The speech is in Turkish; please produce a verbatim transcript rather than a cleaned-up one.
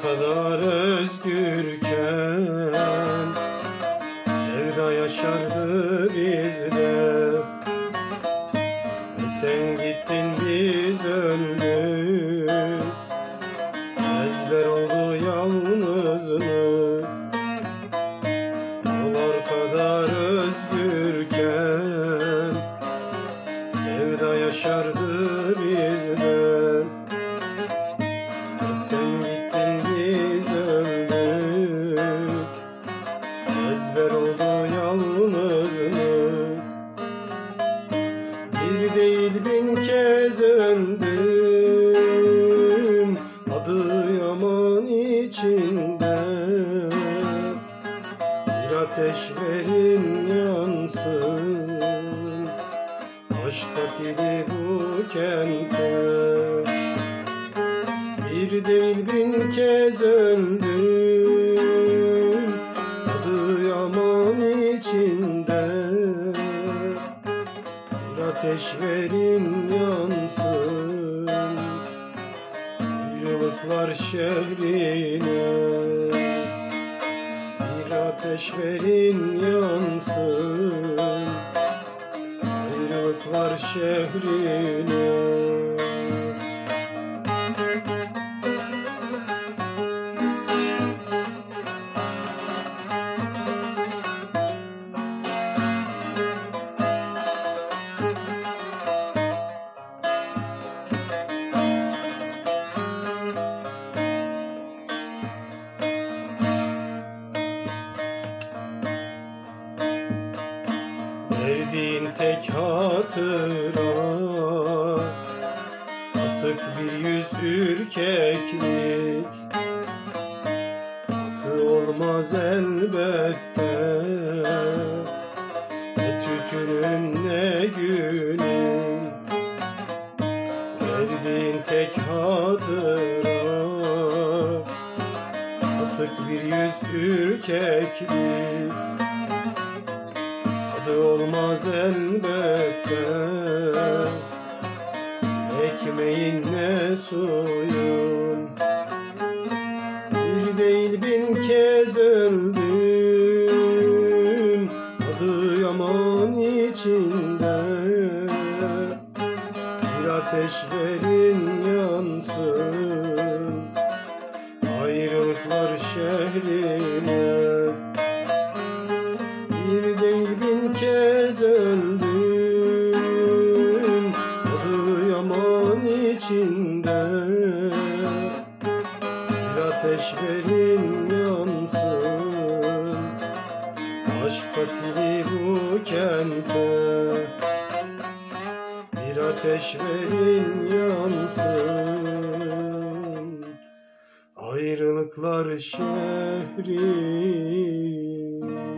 kadar özgürken sevda yaşardı bizde. Ve sen gittin biz öldük, ezber oldu yalnızlık. Dağlar kadar özgürken sevda yaşardı bizde. Ve sen gittin biz öldük, ezber oldu yalnızlık. Bir değil bin kez öldüm Adıyaman içinde. Bir ateş verin yansın, aşk katili bu kente. Bir değil bin kez öldüm Adıyaman içinde. Bir ateş verin yansın ayrılıklar şehrine. Bir ateş verin yansın ayrılıklar şehrine. Verdiğin tek hatıra asık bir yüz ürkeklik. Atı olmaz elbette ne tütünün ne günün. Verdiğin tek hatıra asık bir yüz ürkeklik. Tadı olmaz elbette ekmeğin ne suyun. Bir değil bin kez öldüm Adıyaman içinde. Bir ateş verin yansın ayrılıklar şehrine. Bir değil bin kez öldüm Adıyaman içinde. Bir ateş verin yansın aşk katili bu kente. Bir ateş verin yansın ayrılıklar şehri.